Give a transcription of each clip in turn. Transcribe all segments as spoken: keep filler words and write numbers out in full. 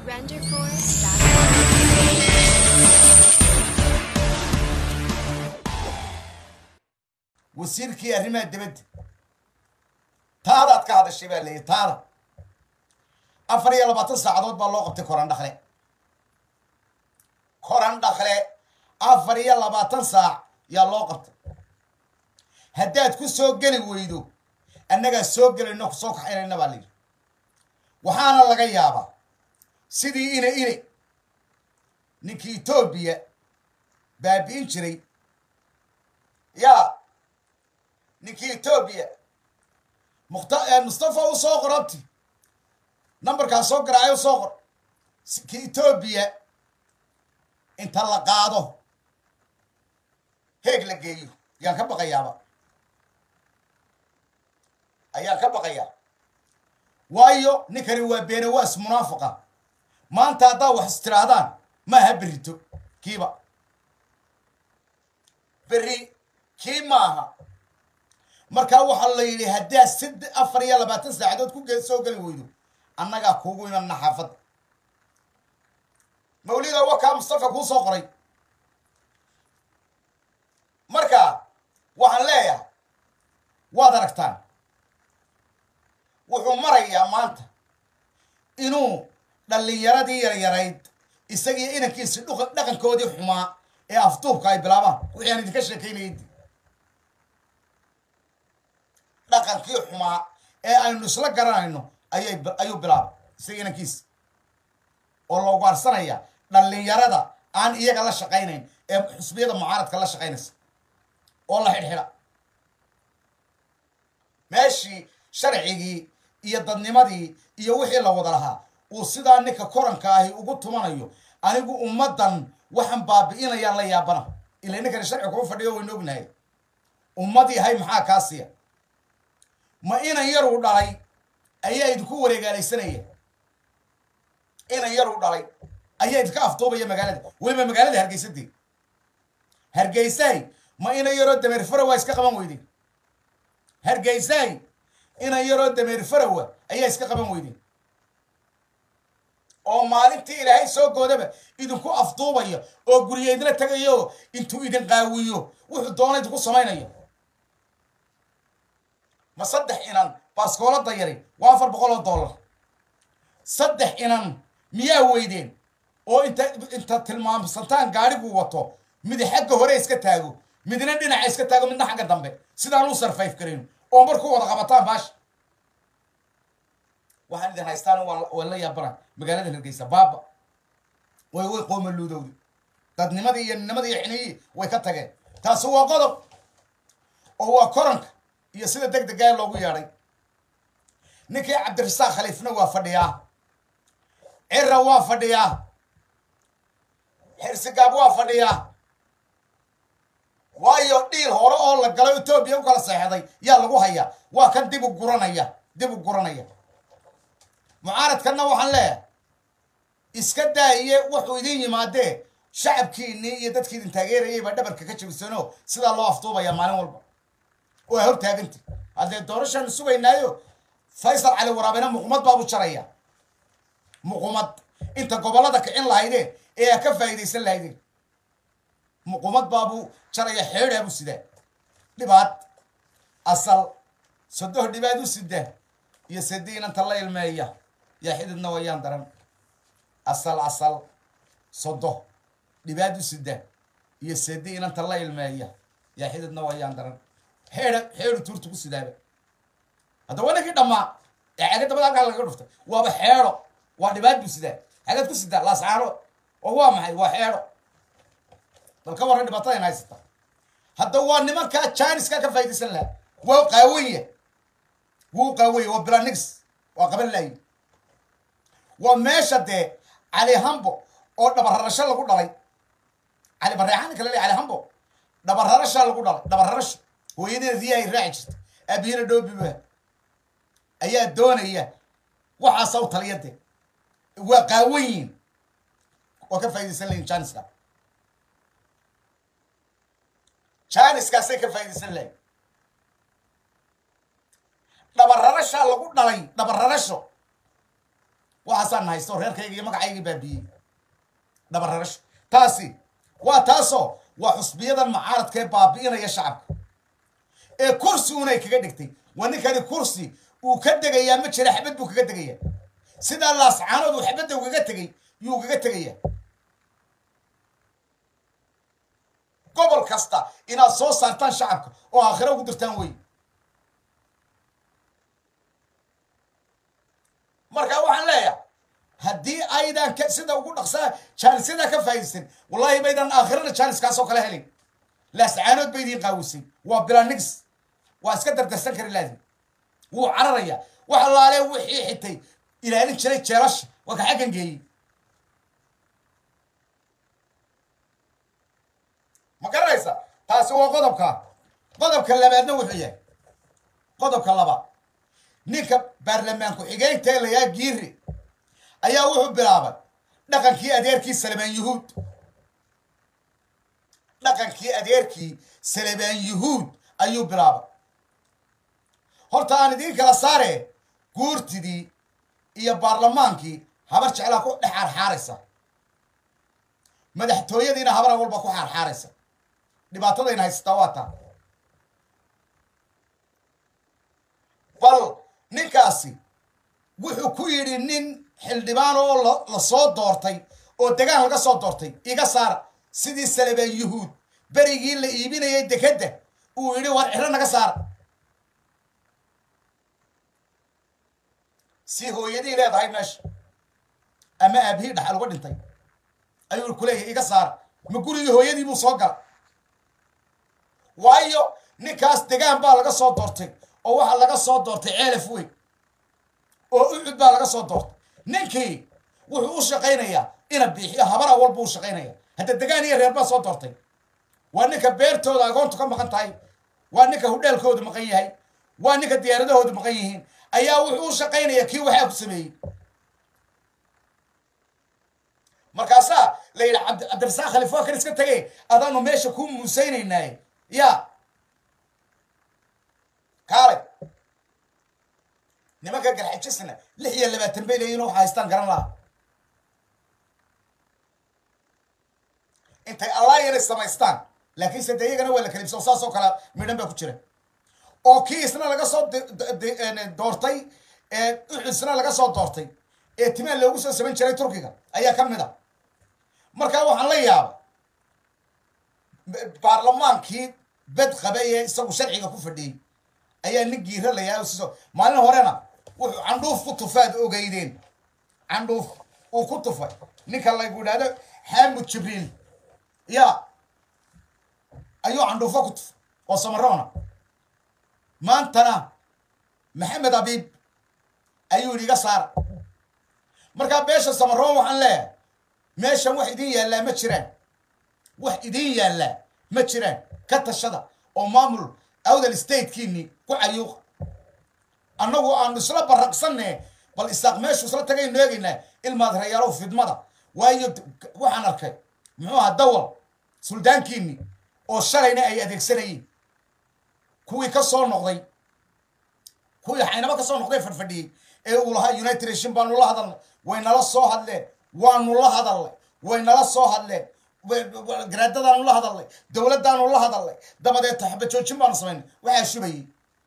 Renderforce. وسيركي أريما دبد تارات كهذا الشيء اللي تارا أفريا لبعض الساعات بالله قبت كوران دخله كوران دخله أفريا لبعض الساعة يا الله قبت هدات كل سوق جري ويدو أنك السوق جري إنك سوق حين النبالي وحنا الله جيابا سيدي إني إني نكي توبيا بابين شري يا نكي توبيا مخطئ مصطفى وصوغ ربتي نمبر كان صوغ راعي وصوغ كي توبيا انت اللي قاعده هيك لقيو يا كبقى يابا ايا كبقى يا وايو نكري وبين واس منافقه ما انت هذا وحسترادان ما هبريتو كيبا بري كي ماها marka waxa la yiri hadaa sid afar iyo labaatan saacadood ku soo gali weydo annaga kuugu inaan naxafad mawlida waka mustafa ku soo qoray marka waxaan leeyahay waad aragtaan wuxuu marayaa maanta inuu dhalinyaradii yaryarayd isagii inankiisa dhaqankoodii xumaa ee aftuubka ay bilaabaan wixii aan idinka sheekaynayay dhaqankii xumaa ee aynu isla garanayno ayay ayuu bilaabay isagiinankiis oo loo gaarsanaya dhalinyarada aan iyaga la shaqaynayn ee xusbiyada mucaaradka la shaqaynaysa oo la xidhxidha meeshii sharcigii iyo dadnimadii iyo wixii la wada lahaa uu sidaa ninka koranka ahi ugu tumanayo anigu ummaddan waxaan baabi'inayaan la yaabana ilaa ninkani sharci kuu fadhiyo waynu ognahay ummadii hay maxaa kaa siiya ma inan yar uu dhalay ayaa idinku wareegaalaysanaya inan yar uu dhalay ayaa idinka afduubaya magaalada weliba magaalada hargeysadii hargeysaay ma inan yaroo dameer farawa iska qaban weydeen hargeysaay inan yaroo dameer farawa ayaa iska qaban weydeen oo maalintii ilaahay soo goodaba idinku afduubaya oo guriyeedna tagayo intuu idin qaawiyo wuxuu doonay idinku samaynayo ما صدح إنان باسكولا ضيري وافر بقوله دولار صدح إنان مياه ويدين أو أنت أنت تلمام سلطان قارب ووطو مدي حقه هوري إسكتاعو مدي ندينا إسكتاعو مدنا حاجة دمبه سيدان لو صرف فايف كريم عمركو ولا غبطان باش واحد ده هيستان ولا ولا يابرا مقالة الرئيسة بابا وي وي قوم اللودودي قد نمدي نمدي يعني ويكتاعه تاسوا قدر هو كورنك iyo sida degdeg ah loogu yeeray ninkii cabdirasaaq khaliifna waa fadhiyaa cirra waa fadhiyaa xirsigaab waa fadhiyaa waayo dhiil hore oo la galo Itoobiya u kala saxeeday yaa lagu hayaa waa kan dib u guranaya dib u guranaya mucaaradkana waxaan leeyahay iska daaye wuxuu idin yimaadee shacabkiini iyo dadkii idin taageerayay ba dhabarka ka jabisano sida loo afduubaya maalin walba وهو تاجنتي هذا الدورش أنا سوي نايو فيصل على ورابنا مقمد بابو شرية مقمد أنت قبلتك إن لايدين إيه كيف هيدي سل هيدي مقمد بابو شرية حير أبو سيدا لبعض أصل صدق لبعض سيدا يسدين أنت الله المية يا حد النويان درن أصل أصل صدق لبعض سيدا يسدين أنت الله المية يا حد النويان درن حير حير تورتو كسيدابه هذا وانا كده ما يعني انت بدك على غرفته وبحيره ودباد بسيده حاجات كسيده لا سعره وهو معي وحيره الكبر اللي بطاين هاي سته هذا هو نما كا تشاينيز كا كفايدسن له هو قويه هو قوي وبلانكس وقبل لي وماشده علي همبو او دبررشه لو دلay علي بريحان كلا علي همبو دبررشه لو دلay دبررشه ويدين ذي راعجت أبينا دوبي به أيها دونية وحا صوت اليد وقاوين وكيف يسلين شانسكا شانسكا سيكيف يسلين دبررشا لو دلay دبررشو waxaasaan haysto reerkayga iyo magacayga baabiyey dhabararash taasi waa taasoo waa xusbiyadan mucaaradka ee baabi'inaya shacabka ee kursi unay kaga dhigtay waa ninkani kursi uu ka degayaa ma jira xabad buu kaga degayaa sidaa laascaanood uu xabadda ugaga tegay yuu ugaga tegayaa gobol kasta inaad soo saartaan shacabka oo aakhiro ugu dirtaan wey marka waxaan leeyahay haddii aydan sida ugu dhaqsaa jaanisyadaa ka faa'iidaysan wallahi baydan aakhirana jaaniskaasoo kale helin laascaanood bay idiin qaawisay waa bilanix waa iska dardarsan kari laazim wuu cararaya wax allaale wixii xitay ilaalin jiray jeelasha waa ka xaggan geeyey ma garanaysa taasi waa qodobka qodobka labaadna wuxuu yahay qodobka labaad ninka baarlamaan ku-xigeenka ee layaa giiri ayaa wuxuu bilaabay dhaqankii adeerkii salebaan yuhuud dhaqankii adeerkii salebaan yuhuud ayuu bilaabay horta aan idiin kala saare guurtidii iyo baarlamaankii habar jeclaa ku dhex xaarxaaraysa madaxtooyadiina habara walba ku xaarxaaraysa dhibaatadayna haysataa waa taa bal ninkaasi wuxuu ku yidhi nin xildhibaan oo la soo doortay oo degaan laga soo doortay iga saara sidii salebaan yuhuud berigii la iibinayay dekedda uu yidhi war ciro naga saara si hooyadii leedahay meesha ama aabihii dhaxal uga dhintay ayuu ku leeyahay iga saara ma gurigii hooyadii buu soo gala waayo ninkaas degaan baa laga soo doortay oo waxaa laga soo doortay ceelaf weyn oo ucud baa laga soo doortay ninkii wuxuu u shaqaynayaa ina biixiyo habara walba u shaqaynaya hadda degaan iyo reer baa soo doortay waa ninka beertooda agoontu ka maqan tahay waa ninka hudheelkoodu maqan yahay waa ninka diyaaradahoodu maqan yihiin ayaa wuxuu u shaqaynayaa kii waxaa ku sameeyey markaasaa la yidhi cabdi cabdirasaaq khaliif waa kan iska tegay adaanu meesha ku muusaynaynaaye ya kaalay nimanka garxajisna lix iyo labaatan bay leeyihin waxa haystaan garan laha intay allah yana samaystaan laakiin se de iyagana waa la kalibsa oo saas oo kale midhan baa ku jira oo kii isna laga soo doortay ee uxisna laga soo doortay ee timaan loogu soo samayn jiray turkiga ayaa ka mid a markaa waxaan la yaaba baarlamaankii bed qabay ee isagu sharciga ku fadhiyey ayaa nin giira layaa siso maalin horena wuxuu candhuuf ku tufaad ogeydeen candhuuf uu ku tufay ninka lagu idhaahdo xaamud jibriil ya ayuu candhuufo ku tufay oo samaroona maantana maxamed abiib ayuu yidhi iga saara markaa beesha samaroon waxaan leeyahay meeshan wax idin yaallaa ma jiraan wax idin yaallaa ma jiraan ka tashada oo maamul awdal statekiini ku cayuuqa annagu aanu isla baraqsanne bal isaaq meeshu isla tagaynu eegaynaa ilmaad rayaalow fidmada waayo waxaan arkay muxuu ahaa dawal suldaankiini oo shalayna ay adeegsanayeen kuwii ka soo noqday kuwii xaynaba ka soo noqday fadhfadhiyey ee uu lahaa united nation baanu la hadalnay way nala soo hadleen waanu la hadalnay way nala soo hadleen garaadadaanu la hadalnay dowladdaanu la hadalnay dabadeed taxba joojin baanu samaynay waxaa shubayey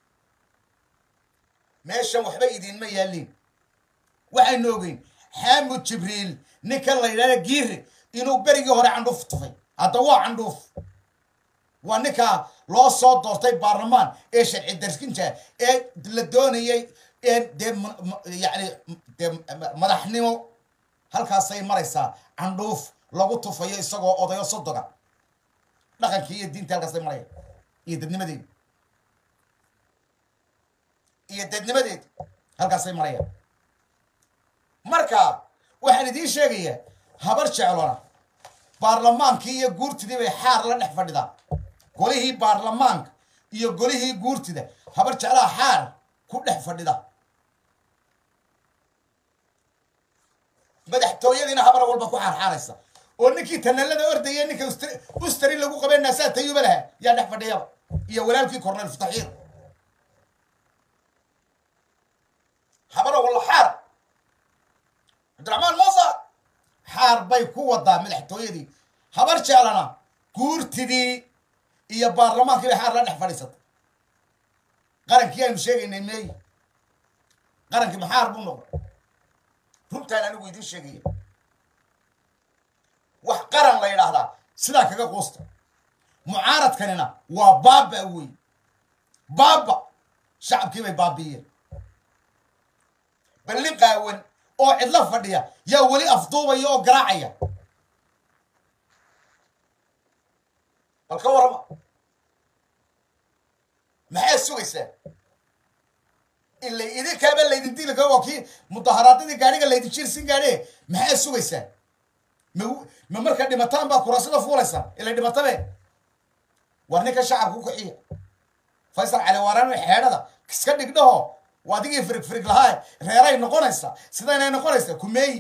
meeshan waxba idinma yaalliin waxaynu ogeyn xaamud jibriil ninkan la yidhahda giire inuu berigii hore candhuuf tufay hadda waa candhuuf waa ninkaa loo soo doortay baarlamaan ee sharci darkinta ee la doonayay ee dee yani dee madaxnimo halkaasay maraysaa candhuuf lagu tufayo isagoo odayo sodoga dhaqankii iyo diinta halkaasay maraya iyo dadnimadeedi iyo dadnimadeedi halkaasay marayaan marka waxaan idiin sheegayaa habar jeclona baarlamaankii iyo guurtidii bay xaar la dhex fadhidaa golihii baarlamaanka iyo golihii guurtida habar jeclaha xaar ku dhex fadhida madaxtooyadiina habar walba ku xaarxaaraysa oo ninkii tanaalada ordaya ninka ustari lagu qabeen naasaa tayuba laha yaa dhex fadhiyaba iyo walaalkii cornel futaxiir habara walla xaar cabdiraxmaan muuse xaar bay ku wadaa madaxtooyadii habar jeclana guurtidii iyo baarlamaankii bay xaar la dhex fadhiisatay qarankii aynu sheegaynay meey qarankii maxaar buu noqday runtaan anigu idiin sheegaya wax qaran la yidhaahdaa sidaa kaga quusta mucaaradkanina waa baaba wey baaba shacabkii bay baabiiyeen balli qaawan oo cidla fadhiya yaa weli afduubaya oo garaacaya bal ka warama maxay sugaysaa ila idinkaaba laydin dili karo waa kii mudaharaadadii gaadhiga laydin jiirsin gaadhee maxay sugaysaa ma marka dhimataan baa kuraasada fuulaysa ila dhimatabe war ninka shacabka ku kiciya faysal cali waaraan xeedhada iska dhigdhaho waa adigii firig firig lahaa reeray noqonaysa sidaynay noqonaysa kumeeyi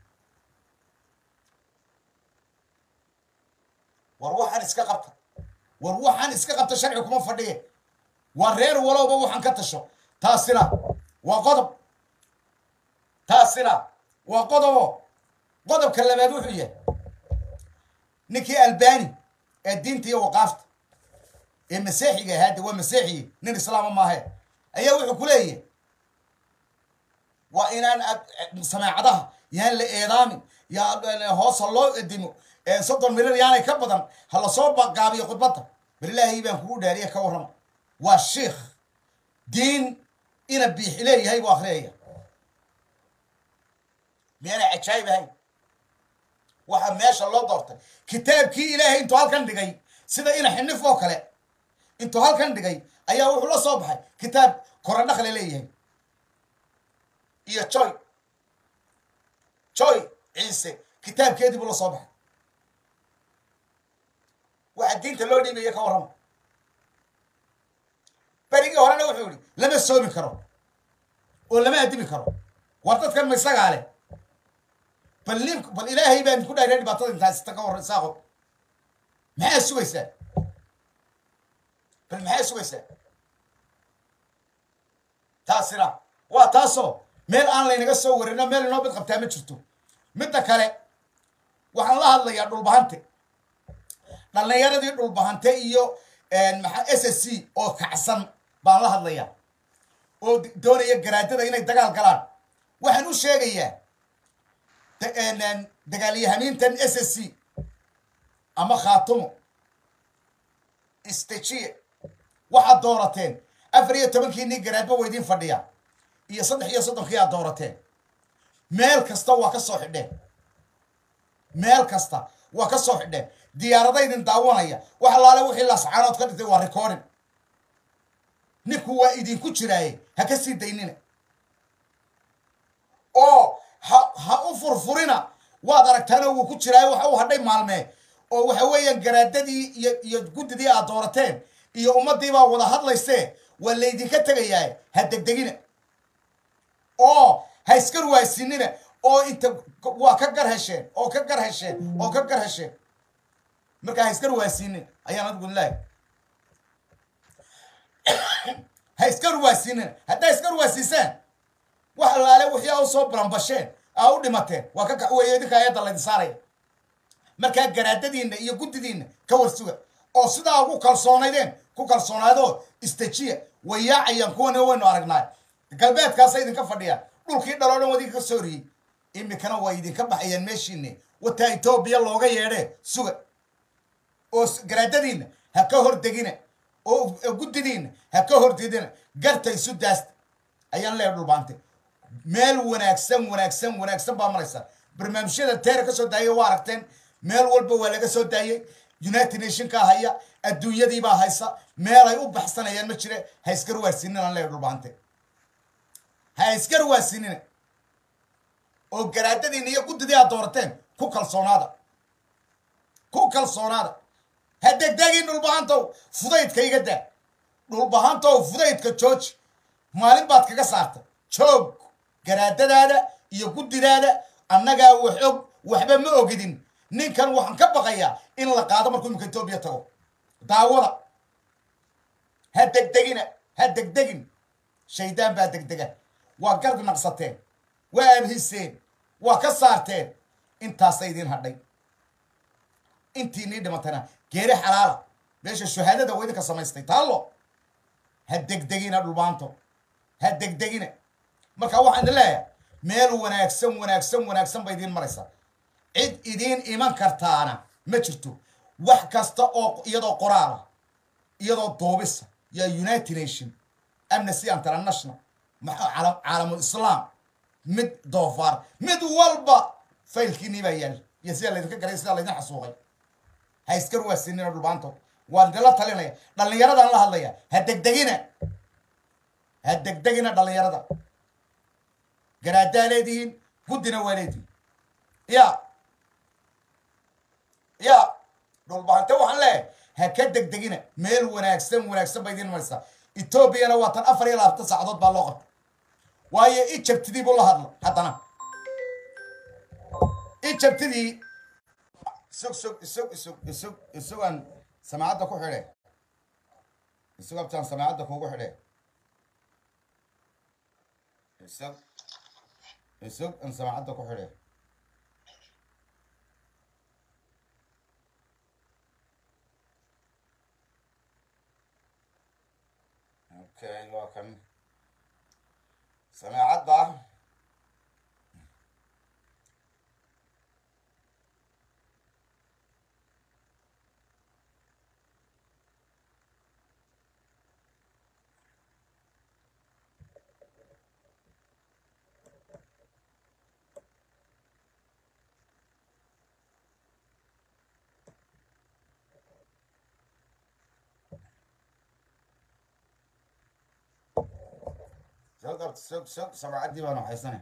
war waxaan iska qabta war waxaan iska qabta sharci kuma fadhiye waa reer walowba waxaan ka tasho taasina waa qodob taasina waa qodobo qodobka labaad wuxuu yahay ninkii albani ee diinta iyo waqaafta ee masiixiga ahaade waa masiixi nin islaama maahe ayaa wuxuu ku leeyahay waa inaan samaacadaha yaan la eedaamin yaa hoosa loo edimo soddon mirir yaanay ka badan ha lasoo gaabiyo khudbadda bal ilaahay baan kugu dhaariya ka warrama waa shiikh diin ina biixi leeyahay buu akhriyaya miyaanay cajaayib ahayn waxaa meesha loo doortay kitaabkii ilaahay intuu halkan dhigay sida ina xinif oo kale intuu halkan dhigay ayaa wuxuu la soo baxay kitaab korodhaqle leeyahay iyo joy joy ciise kitaabkeedii buu la soo baxay waxaa diinta loo dhiibaya ka warrama berigii horena wuxuu yihi lama soomi karo oo lama adimi karo war dadkan ma isagaa leh bal nin bal ilaahay baan ku dhaarey dhibaatada intaas ta ka warran saaqo maxaa sugaysaa bal maxaa sugaysaa taasina waa taasoo meel aan laynaga soo warino meel inoo bid qabtaa ma jirto midda kale waxaan la hadlayaa dhulbahante dhallinyaradii dhulbahante iyo maxaa s s c oo kacsan baan la hadlayaa oo doonaya garaadada inay dagaal galaan waxaan u sheegayaa dagaalyahamiintan s s c ama khaatumo istajiye waxaad doorateen afar iyo tobankii nin garaadba waa idiin fadhiya iyo saddex iyo soddonkii aad doorateen meel kasta waa ka soo xidheen meel kasta waa ka soo xidheen diyaarada idin daawanaya wax alaale wixii laascaanood ka dhintay waa recording ninku waa idinku jiraaye ha ka sii daynina oo ha ha u furfurina waad aragtaanoo wuu ku jiraayo waxa uu hadhay maalmee oo waxa weeyaan garaadadii iyo iyo guddidii aad doorateen iyo ummaddii baa wada hadlaysee waa laydinka tegayaa ha degdegina oo ha iska ruwaysinina oo inta waa ka gar hesheen oo ka gar hesheen oo ka gar hesheen markaa ha iska ruwaysinina ayaan adigu leeyahay ha iska ruwaysinina haddaa iska ruwaysiisaan wax alaale wixii aa u soo barambasheen aa u dhimateen waa ka kaxweeye idinka ayadda laydin saaraya markaa garaadadiinna iyo guddidiinna ka warsuga oo sidaa ugu kalsoonaydeen ku kalsoonaadoo istajiya way yaacayaan kuwana waynu aragnaa galbeedkaasa idinka fadhiyaan dhulkii dhaloo dhan wadinka ka soo horiyey imikana way idinka baxayaan meeshiinni wataa etoobiya looga yeedhee suga oo garaadadiinna ha ka hordegina oo guddidiinna ha ka hordedina garta isu daasta ayaan leeya dhulbaante meel wanaagsan wanaagsan wanaagsan baa maraysa barnaamijyada teera ka soo daayay waa aragteen meel walba waa laga soo daayey united nationka haya adduunyadii baa haysa meel ay u baxsanayaan ma jire ha iska ruwaasinin aan leeya dhulbaante ha iska ruwaasinina oo garaadadiina iyo guddidii aad doorateen ku kalsoonaada ku kalsoonaada ha degdegin dhulbahantow fudaydka iga daa dhulbahantow fudaydka jooji maalin baad kaga saartay joog garaadadaada iyo guddidaada annagaa wax og waxba ma ogidin ninkan waxaan ka baqayaa in la qaado markuu imika etoobiya tago daawada ha degdegina ha degdegin shaydaan baa degdega waa garb naqsateen waa abhiseen waa ka saarteen intaasay idiin hadhay intii nii dhimatana geeri xalaala meesha shahaadada waa idinka samaystay taallo ha degdegina dhulbaanto ha degdegina marka waxaan idin leeyahay meel wanaagsan wanaagsan wanaagsan bay idiin maraysaa cid idiin iman kartaana ma jirto wax kasta oo iyadoo qoraala iyadoo duubisa ya united nation amnesty international maxaa caalamul islaam mid doofaar mid walba faylkiinii baa yaal iyo sida laydinka garay sida laydin xasuuqay ha iska ruwaasinina dhulbaanto waan idinla talinaya dhallinyaradaan la hadlaya ha degdegina ha degdegina dhallinyarada garaadaa leedihiin guddina waa leedihiin ya ya dhulbahante waxaan leeyahay ha ka degdegina meel wanaagsan wanaagsan bay idiin maraysaa etoobiyana waa tan afar iyo labaatan saacadood baa loo qabta waayo ijabtidii buu la hadla haddana ijabtidii isug sug isug isug isug isugaan samaacadda ku xidhe isug abtaan samaacadda kuugu xidhe isug isug an samaacadda ku xidhe okay waa kan samaacadda سوق سوق سوق سبعة دي بانو حيسنة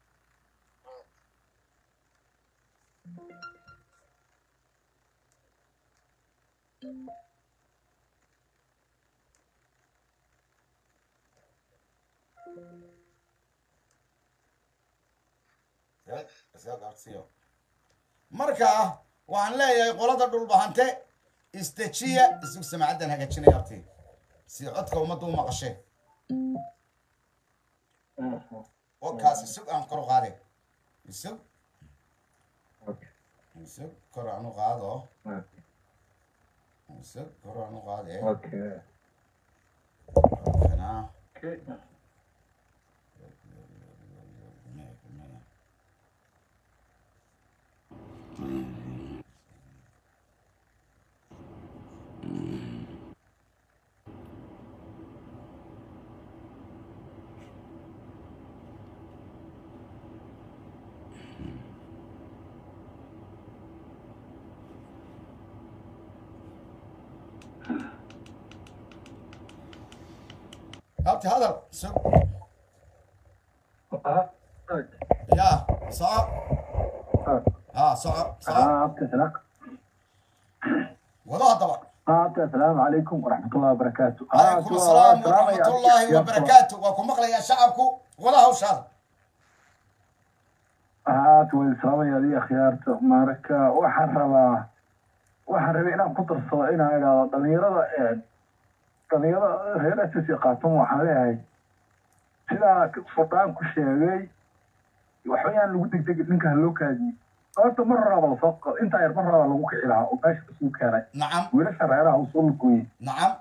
سوق سوق مركا وعن لا يقولون دول بهانته استشيا سوق سمعت أنا هكذا يعطي سيعطك وما دوم مقشة وكاس السوق أنا كرو غادي السوق السوق كرو عنو غادو السوق كرو عنو غادي اوكي أنا اوكي هبتي هذا سوق اه يا صعب اه صعب صعب اه السلام وضع طبعا اه السلام عليكم ورحمة الله وبركاته عليكم السلام ورحمة الله وبركاته وكم مقلة يا شعبكم ولا هو شهر اه والسلام يا لي خيارته ماركا وحربا وحربا إنا قطر صائنا إلى ضميرة ضميرة هي أساسي قاتم وحالها سلا سلطان كشيء وحيان لو دق دق منك هاللوكادي أنت مرة بالفق أنت يا مرة لو كعلها وباش تسوق كاره نعم ولا شرعها وصل كوي نعم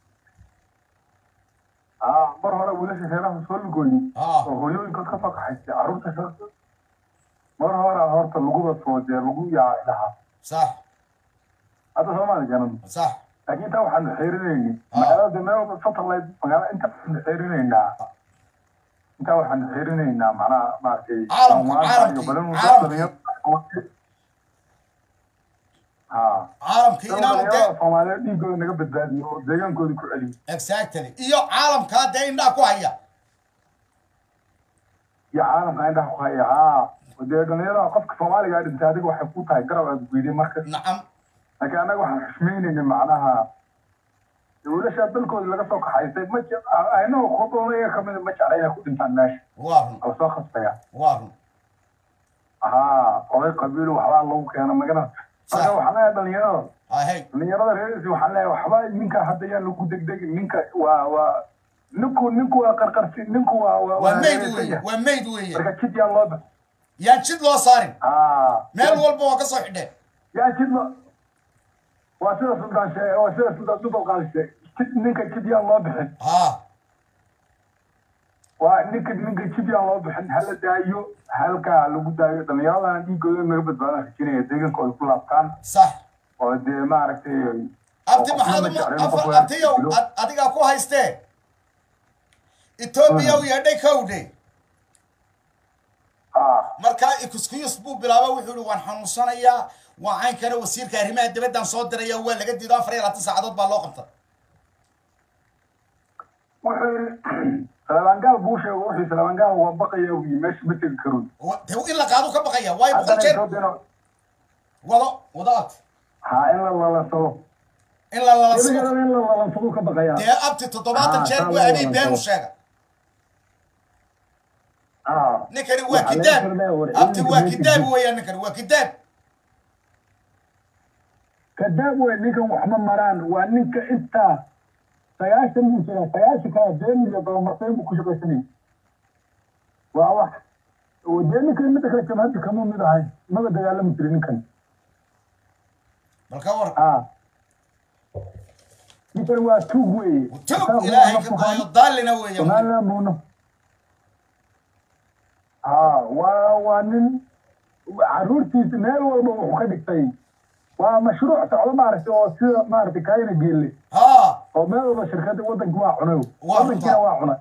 آه مرة ولا شرعها وصل كوي اه وهو يقول كنت خفق حتى عروت شخص مرة مرة هارت اللجوء الصوتي اللجوء يا لها صح هذا سمعني كلام صح أكيد تو حن حيرني آه. ما هذا ما هو الفترة اللي مقالة أنت حن حيرني أنت حن حيرني معنا ما في عالم عالم عالم ها عالمkii inaanu dee Soomaaliya dhiigooda naga badbaadiyo oo deegaankooda ku celiyo exactly iyo caalamka dee indhaha ku haya iyo caalamka indhaha ku haya haa dee dhalinyarada qofka Soomaaliga ah dhintay adiga waxay ku tahay garab aad guuday marka nacam laakiin anaga waxaan xushmeynayna macnaha dawladda dalkooda laga soo kaxaysay ma ayno qodoonaya kamid ma jeclayna ku dhintaan meesha waa run oo soo khasbaya waa run haa oday qabiil waxbaa lagu keena magana marka waxaan leeyahay dhalinyarada ahey dhalinyarada reerkiisa waxaan leeyahay waxba ninka hadda yaan lagu degdegin ninka waa waa ninku ninku waa qarqarsi ninku waa waa mayd weeye waa mayd weeye marka jid yaan loo yaan jid loo saarin اه meel walba waa ka soo xidheen يا جد واسير سلطان شيء واسير سلطان دوبل قالسة نينك كده يا الله بحن haa ونينك نينك كده يا الله بحن هلا دايو هلكا لو دايو دم يلا عندي كل ما قبل بنا كذي ديجن كل كل أبكان sax ودي ما عرفت abti maxaad uma abtiyow adigaa ku haystee etoobiya u yeedhay kowdhe اه markaa ikuskuyus buu bilaaba wuxuu ihi waan xanuunsanayaa waa caynkana wasiirka arrimaha dibaddan soo diraya waa laga diido afar iyo labaatan saacadood baa loo qabta وحير سلمان قال بوشة وحي سلمان قال وبقي ومش مثل كرون in la qaado ka baqaya waayo boqol jeer wado wadaad ها إلا الله لا سو in la lala إلا sugo إلا الله لا سو كبقيا dee abti toddobaatan jeer buu habeen been u sheega اه ninkani waa kidaab abti waa kidaab weeyaan ninkani waa kidaab كذاب وإنك محمد مران وإنك أنت سياسة من سياسة كدين يبقى مرتين بكل سنين وواحد ودين كلمة كلمات كمان من هاي ما بدي أعلم ترين كان bal ka war آه يمكن هو توجوي tug ilaahay ka daayo daalina weeyaan ما لا مونه آه ووانن عرورتي مال والله وخدك تاني ومشروع تعالى ما عرفت أو سير ما عرفت كاين جيلي haa oo meel walba shirkadda waddanka waa cunay Waa waddankiina waa cunay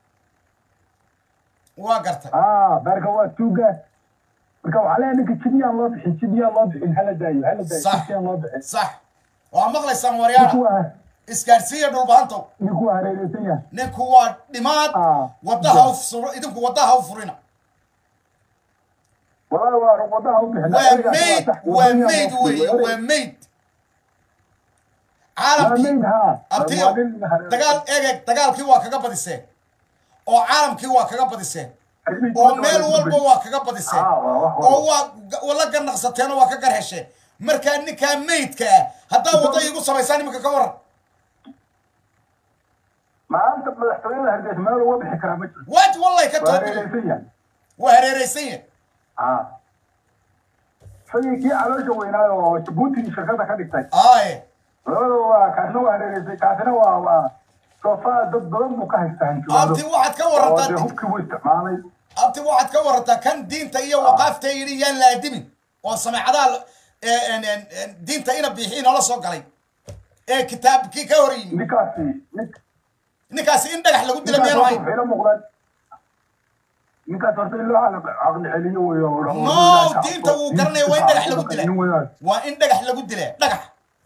waa gartay aa beerka waa tuuga marka waxaa leeyahay ninka jidiyaan loo bixin jidiyaan loo bixin hala daayo hala daayo Sax. jidiyaan loo bixin sax waa maqlaysaan ninku waryaana waa isgaarsiiya dhulbahantow ninku waa hareereysan yahay ninku waa dhimaad Ah. wadaha u furo idinku wadaha u furina walaa waa wadaha u bixin waa mayd waa mayd weeye waa mayd waa caalamkii mayd haa abtiyo waa nin hareereysan. dagaal eeg dagaalkii waa kaga badiseen oo caalamkii waa kaga badiseen Arrin oo waa meel waa walba waa kaga badiseen Ah, waa wax oo walba. waa wala ganaqsateen oo waa ka garhesheen markaa ninkaa maydka ah haddaa wadda igu samaysaan iminka ka waran maanta madaxtooyada hargeysa meel uga bixi karaa ma jirto waaj wallahi ka waa toobi hareereysan yahay waa hareeraysan yahay aa isagii kii caloosha weynaayo oo jabuuti shirkadda ka dhigtay aaye labadaba waa kaasna waa hareereysay kaasina waa waa soofaa dad badan buu ka haystaa hanjuwaado abti waxaad ka oo dee warantaa hubkii buu isticmaalay abti waxaad ka warantaa kan diinta iyo waqaafta yidhi yaan la adimin oo sameecadaha diinta ina biixii noola soo galay ee kitaabkii ka hor yimi ninkaasi nin ninkaasi in dhagax lagu dila ninkaas miyaan horta ahayn waxay la muuqdaan ninkaas horta in loo caqli caqli celiyo weyo oo dhaho No, diinta wuu garanaya, waa in dhagax lagu dilay. nin weeyaan waa in dhagax lagu dilaa dhagax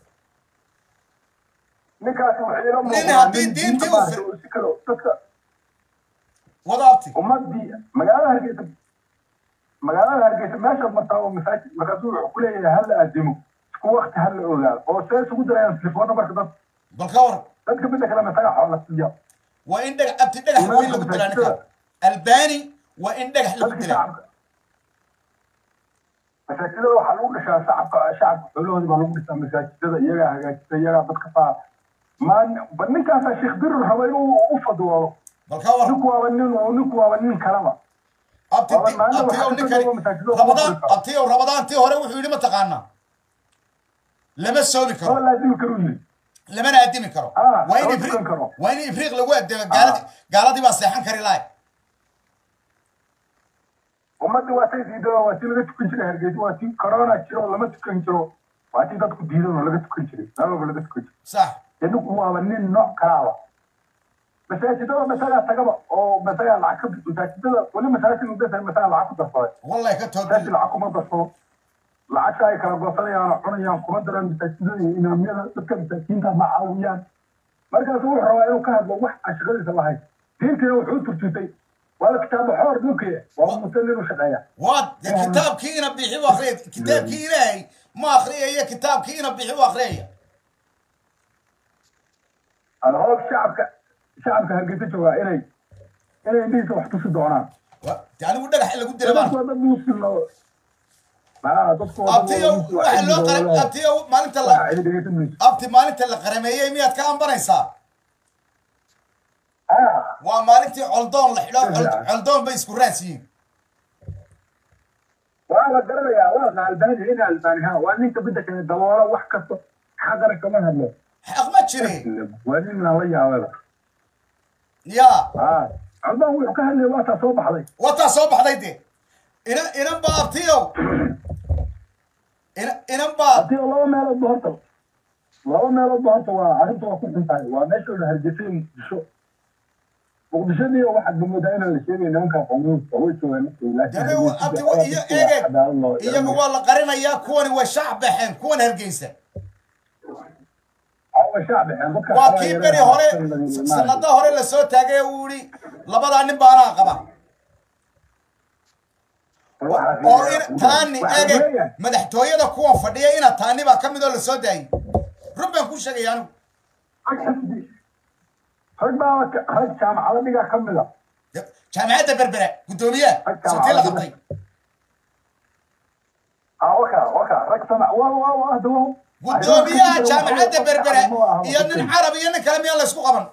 ninkaas waxay la Nin muuqdaan haddii nin diintii diinta u maaragtay fir- oo si kale dadka wada abti ummadii magaalada hargeysa magaalada hargeysa meesha martaa oo masaajid markaasuu wuxuu ku leeyahay hala aadimo isku wakti hala ogaado oo see isugu darayaan telefoona marka dad bal ka waran dadka midda kale masaga xoola siiya waa in dhagax abti dhagax waa in lagu dilaa ninka albani waa in dhagax lagu dadka dilaa shacabka masaajidada waxaa lagu dhishaa shacabka shacabka xoolahooda baa lagu dhisaa masaajidada iyagaa hagaajisa iyagaa dadka faa maan ba ninkaasaa sheekh birur raba inuu u fadwoodo bal ka waran ninku waaba nin ninku waaba nin kalaba abti Waaba maanta abtiyow waxaa ka ninkani soo masaajidada rabadaan ugu fadhisaa. abtiyow rabadaantii hore wuxuu yidhi mataqaanaa lama soomi oo karo laazimi karu yiri lamana addimi karo Ah, waa in lama ibriiq tukan karo. waa in ibriiq lagu addimo gaaladii gaaladii baa seexan kari lahay ummadda waa tay diido waa tii laga tukan jiray hargeysa waa tii corona jiro oo lama tukan jiro waa tii dadku diidan oo laga tukan jiray lababa laga tukan jiray sax ninku waaba nin nooc kalaaba masaajidada masagaa tagaba oo masagaa lacag ka masaajidada weli masaajid mudasa masagaa lacag ku darsaday wallahi ka masaajid toodbi lacag kuma darsado lacagta ay kala goosanayaan oo cunayaan kuma daraan masaajidada iyo imaamyada dadka masaakiinta ma caawiyaan markaasu wuxuu rabaa inuu ka hadlo wax aan shaqadiisa lahayn diintiina wuxuu turtutay waa kitaaba xoor dhulkii waa musan inuu shaqeeya waad dee kitaabkii ina bixi u akhriyay kitaabkii ilaahay ma akhriyaya kitaabkii ina bixi u akhriyaya alhoob shacabka shacabka hargeysa joogaa inay inay indhihiisa wax tusi doonaan Wa- dee anigu dhagax in lagu dila baan dadku waa dad muslim oo maa dadku waa dad abtiyow muslim waxa loo qaram abtiyow maalinta la waa cidi dhegeysan mayso abti maalinta la qarameeyey miyaad ka ambanaysaa ah waa maalintii coldoon la xidho col- coldoon bay isku raas yihiin والله قرر يا والله البلد هنا البانها وأنا أنت بدك الدوارة وحكة حضرك كمان هلا حق ما تشري وأنا من الله يا ولد يا آه عندما هو يحكي اللي وقتها صوب حضي وتا صوب حضيتي إنا إنا بابتيو إنا إنا باب أتي الله ما له ظهرته الله ما له ظهرته وعرفته وكنت انتهي وماشي الهرجسين شو وبشدي واحد من المدينة اللي شيء إنهم كانوا قومون سويتوا يعني أبتي إيه إيه إيه والله قرينا يا كون وشعب حين كون هرجيسة أول شعب حين وكيف بري هوري سنة هوري لسوت تاجي وري لبضع نبارا قبا oo in taani eeg madaxtooyada kuwan fadhiya ina taani ba kamid oo la soo daayay rubban ku sheegayaan ragba rag jaamacada dhiga kamida jaamacada berbera gudoomiye soo la qabtay ah waka waka rag sama waa waa waa dawo gudoomiye jaamacada berbera iyo nin carabi iyo nin kale miyaa la isku qaban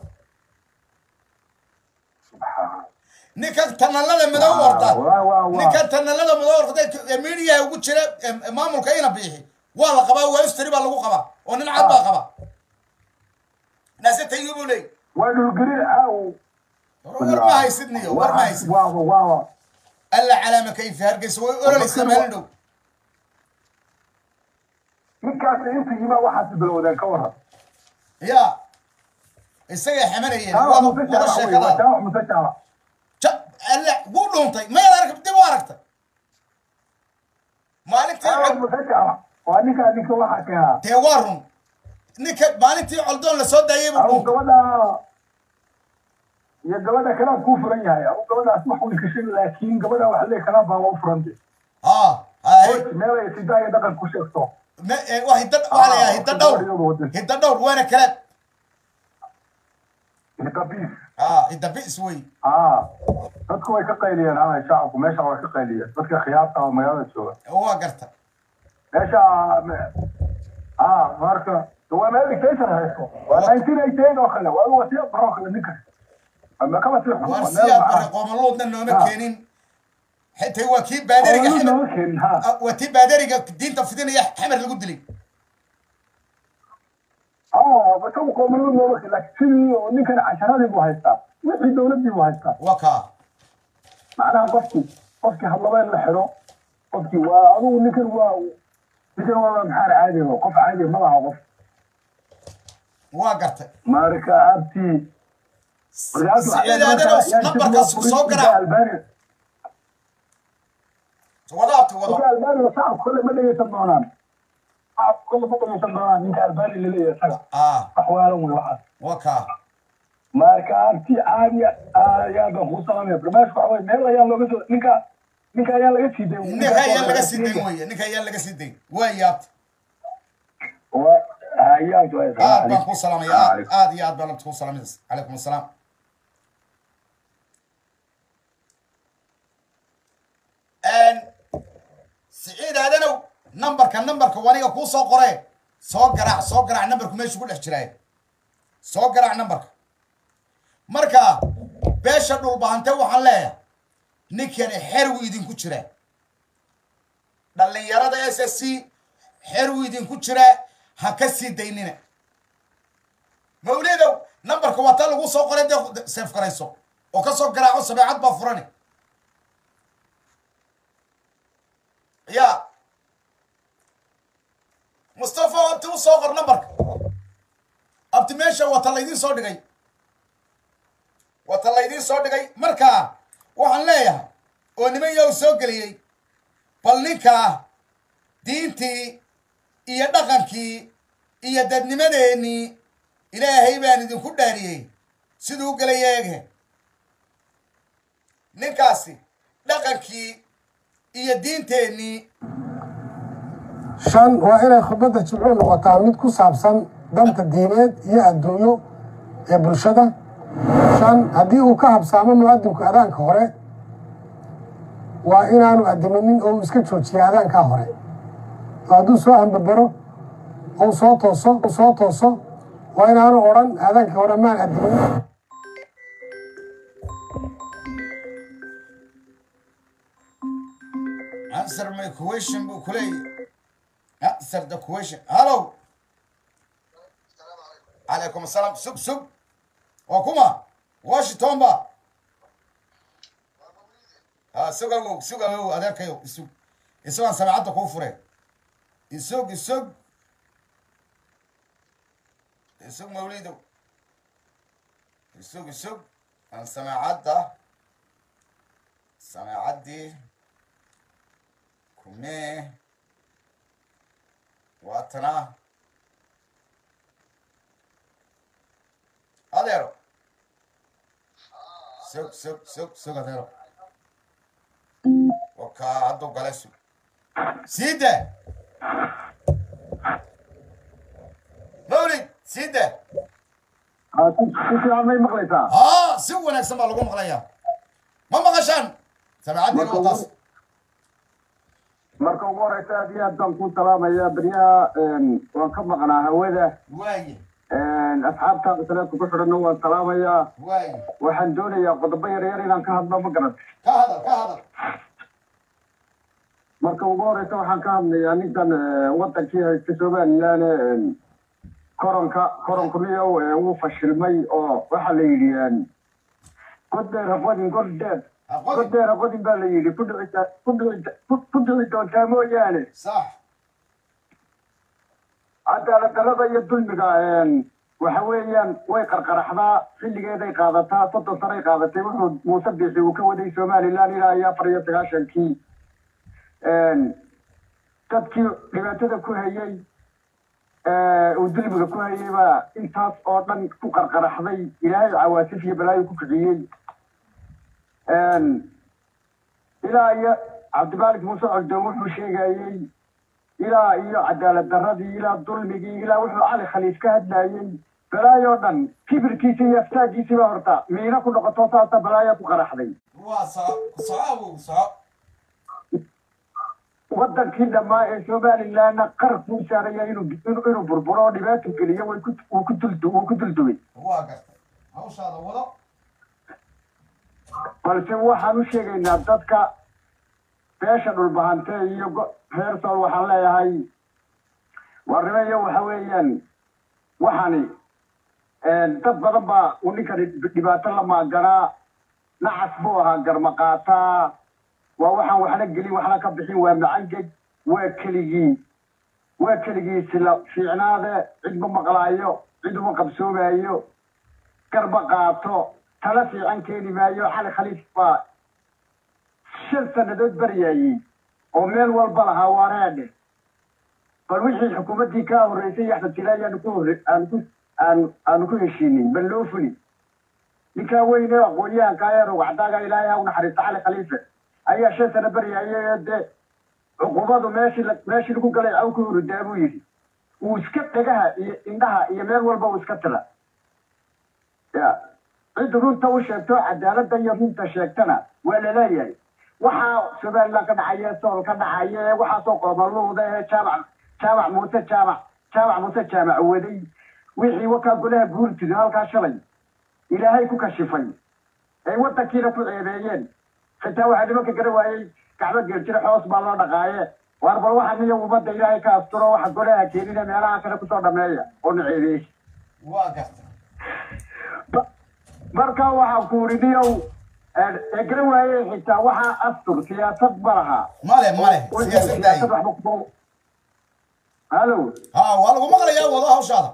ninka tanalada madow warta ninka tanalada madow warta media ugu jira maamulka ina bixi waa la qabaa waa istri baa lagu qabaa oo nin cad baa qaba naasita yubulay waa dhul gariir aaw war ma haysidniyo war ma haysid waa waa alla calaama kayf hargeys way oral ismaaldhow ninkaas inta yima waxa bilowdeen ka waran ya isaga xamanayeen waa wada sheekada taa mutajaaba alla guudhuntay ma yararka dib u aragtay maalintii mutajaaba waa ninka ninka waxa ka tee warun ninka maalintii coldoon la soo daayay buu gabadha iyo gabadha kala ku furan yahay oo gabadhaas wax uu kashay laakiin gabadha wax leeyahay kala baa u furantay ah ay meel ay sidaay dhaqan ku sheegto ma waxa dad wala yahay hidda dhowr hidda dhowr waana kala hidda bis ah hidda bis way ah dadku way ka qayliyeen ama shacabku meesha way ka qayliyeen dadka khiyaarta oo magaalada jooga waa garta meesha ah marka waa meel dictator haysto waa nineteen eighty-eight oo kale waa wasiir baro kale ninka ama kama tii war siyaad bari qoomaluudna nooma keenin حتى هو كيف بادري حمر وتي بادري دين تفدينا يا حمر اللي قلت لي اه بس هو قوم له لك لكن نكن عشرات ابو هيستا وفي دولتي ابو هيستا وكا معناها قفتي قفتي هاللبين لحرو قفتي وأظن نكن واو نكن والله محار عادي قف عادي ما لها قف واقرت ماركا أبتي سعيد هذا نمبر صوقرا وضعت وضعت الباري صعب كل ما اللي يتبعونان صعب كل ما يتبعونان انت الباري اللي يسقى اه احوالهم والواحد وكا ماركا ارتي عادي اه يا بخو سلام يا برماش وحوي ميل يا لو قلت نينكا نينكا يا لغا سيدي نينكا يا لغا سيدي ويا نينكا يا لغا سيدي ويا و هيا جوي اه بخو سلام يا اه يا بخو سلام عليكم السلام ان سعيد هذا لو نمبر كان نمبر كوانيga ku soo qoray soo garaac soo garaac numberku meeshu ku dhex jiray soo garaac numberka marka beesha dhul baahantay waxaan leeyahay ninkan xerwi idin ku jira dhalinyarada S S C xerwi idin ku jira ha ka sii daynina mawlido numberka wata lagu soo qoray save garayso oo ka soo garaaco sabeecad baa furani يا مصطفى أنت صغر نمبرك أنت ماشي وطلعيدين صوت جاي وطلعيدين صوت جاي مركا وحن ليه ونمي يوسوق لي بلنكا دينتي إيا دقنكي إيا ددني مديني إلهي بان دين كداري سيدو قلياك نكاسي دقنكي iyo diinteeni shan waa inay khudbadda jimcuhu noqotaa mid ku saabsan danta diineed iyo adduunyo ee bulshada shan haddii uu ka habsaamo mu'adinku adaanka hore waa inaanu adiminin oo uu iska joojiya adaankaa hore oo hadduu soo hambabaro ou soo tooso u soo tooso waa inaanu odhan adaanka hore maan adiminin answer my question buu ku leeyahay answer the question hello calaykum asalaam sug sug waa kuma washington ba ha sug awow sug awow adeerkayow isug isagaan samacadda kuu fure isug isug isug mawlidow isug isug aan samacadda samacaddii kumee waatana adeero sug sug sug sug adeero wakaa hadduu gale sug siide mawlid siide si fiican may maqlaysaa haa si wanaagsan baa lagu maqlayaa ma maqashaan samacaddii wataas marka ugu horeysa aad iyo aad baan kuu salaamayaa beryaha waan ka maqnaa hawada waaye asxaabtaada taleedka ku xidhanna waan salaamayaa waaye waxaan doonayaa qodobo yar yar inaan ka hadlo ma garan ka hadal ka hadal marka ugu horeysa waxaan ka hadlayaa ninkan wadankii haysta somalilan koronka koronkuniyo wuu fashilmay oo waxaa la yidhi god dheer haqodin god dheer god dheer haqodin baa la yidhi ku dhici ku dhici ku dhici doontaa mooyaane sax cadaalad darrada iyo dulmiga waxa weeyaan way qarqaraxdaa xilligeeday qaadataa soddon sanay qaadatay wuxuu muuse biixi uu ka waday somalilan ilaa iyo afar iyo sagaashankii dadkii dhibaatada ku hayay uu dulmiga ku hayay baa intaas oo dhan ku qarqaraxday ilaahay cawaasif iyo balaayo ku kiciyey ilaa iyo cabdimaalik muuse cogdoon wuxuu sheegayey ilaa iyo cadaalad darradii ilaa dulmigii ilaa wuxuu cali khaliif ka hadlayey balaayo dhan kibirkiisa iyo aftaagiisii baa horta miina ku noqoto saasa balaaya ku qaraxday waa soco soco soco wadankii dhammaa ee somalilanna qarab buu saaraya inuu inuu burburo oo dhibaato geliyo way ku uu ku dul uu ku duldugay waa gartay hawshaada wado balse waxaan u sheegaynaa dadka beesha dhulbahante iyo reer sool waxaan leeyahay warrimayo waxa weeyaan waxaani dad badan baa uu ninkani dhibaato la maaganaa nacas buu ahaa garmaqaataa waa waxaan waxna gelin waxna ka bixin waa macangeg waa keligii waa keligii sila fiicnaade cid ma maqlaayo cid uma qabsoomaayo garba qaato tala fiican keeni maayo cali khaliif baa shan sannadood baryaayey oo meel walba lahaa wareedhe bal wixii xukuumaddii kaa horreysay iyo axmed tila ayaanu ku horre aanu ku aanu aanu ku heshiinin bal loo fuli ninkaa weyne aqoon-yahanka ee rogcdaaga ilaahay ha u naxariista cali khaliife ayaa shan sano baryaayay dee cuqubadu meeshii meeshii lagu galay aw ku hurudaa buu yidhi wuu iska dhegaha iyo indhaha iyo meel walba uu iska tila ya cid runta u sheegto cadaaladda iyo runta sheegtana waa laleeyahay waxaa somaliland ka dhacaya sool ka dhacaya waxaasoo qoomaluuda ee jaamac jaamac muuse jaamac jaamac muuse jaamac waday wixii wakaa golaha guurtidu halkaa shalay ilaahay ku kashifay ay wadankiina ku ceebeeyeen xitaa waxaa nimanka gara waayey gacmo geerjira xoos baa loo dhaqaaye waar bal waxa niyo ummadda ilaahay ka asturo waxa golaha keenina meelaha kale kusoo dhameeya oo na ceebeeyey waa gartay marka waxaa ku uri niyow ee gara waayey xitaa waxaa astur siyaasad ma laha male male siyaasadda waxba ku halo ha waa lagu maqlayaa wado hawshaada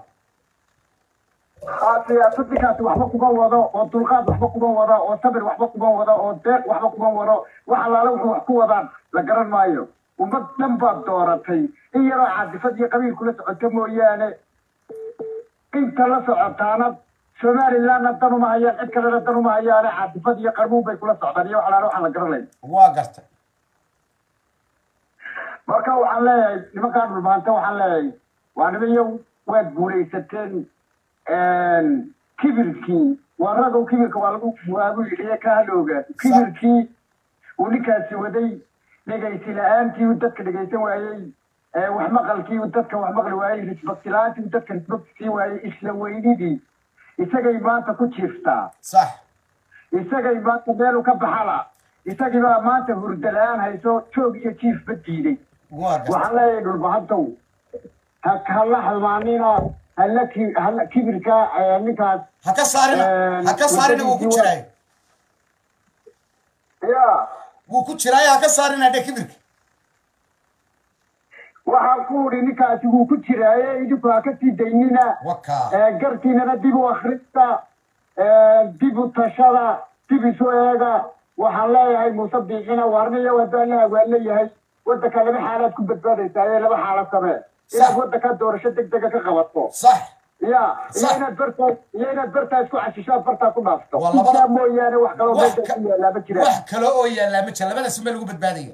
siyaasad ninkaasi waxba kuma wado oo dulqaad waxba kuma wado oo sabir waxba kuma wado oo deeq waxba kuma wado wax allaale wuxuu wax ku wadaan la garan maayo ummad dhan baad dooratay in yaroo caasifad iyo qabiil kula socoto mooyaane inta la socotaana somalilandna dan uma hayaan cid kalena dan uma hayaane caasifad iyo qarmuun bay kula socdaan iyo wax allaale waxaan la garanayn waa gartay marka waxaan leeyahay nimankaan dhulbaante waxaan leeyahay waa nimayo waad guulaysateen kibirkii waa ragow kibirka waa lagu waagu yidhi ka halooga kibirkii uu ninkaasi waday dhegaysi la-aantii uu dadka dhegaysan waayey wax maqalkii uu dadka wax maqli waayey risbakti la-aantii uu dadka risbakti sii waayey isla weynidii isagay maanta ku jiiftaa sax isagay maanta meeluu ka baxala isagii baa maanta hurdalaan hayso joog iyo jiif badiiday waxaan leeyahay dhulbahantow هلا حلمانينا هلا كي هلا كبركا نكاس هكا صارنا هكا صارنا وكتشراي يا وكتشراي هكا صارنا ده كبرك وحقولي نكاس وكتشراي يجوا هكا تديننا وكا قرتينا ديبو أخرتا ديبو تشلا ديبو سويدا وحلا هاي مصدقين وارنيا ودانا ولا هاي وتكلم حالات كبتبادي تاي لما حالات كمان إذا كنت كدور شدك دقة كغلطه صح يا يانا برتا يانا برتا اسكو عشيشات برتا كو نافطو والله بلا مو يانا wax kale oo meesha la bajira wax kale oo yaala ma jira labada sumay lagu badbaadiyo